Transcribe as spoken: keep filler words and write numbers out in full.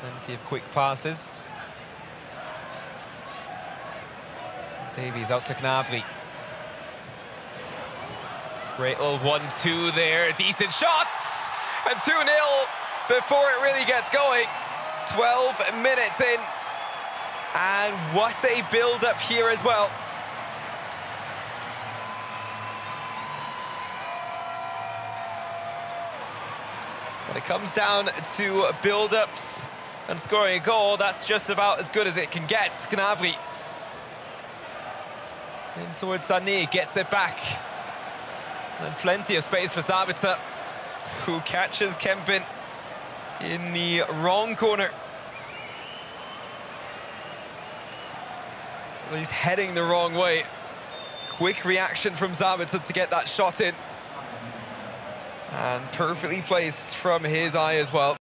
Plenty of quick passes. Davies out to Gnabry. Great little one two there, decent shots! And two nil before it really gets going. twelve minutes in. And what a build-up here as well. When it comes down to build-ups and scoring a goal, that's just about as good as it can get. Gnabry in towards Sané, gets it back. And plenty of space for Sabitzer, who catches Kempin in the wrong corner. He's heading the wrong way. Quick reaction from Sabitzer to get that shot in. And perfectly placed from his eye as well.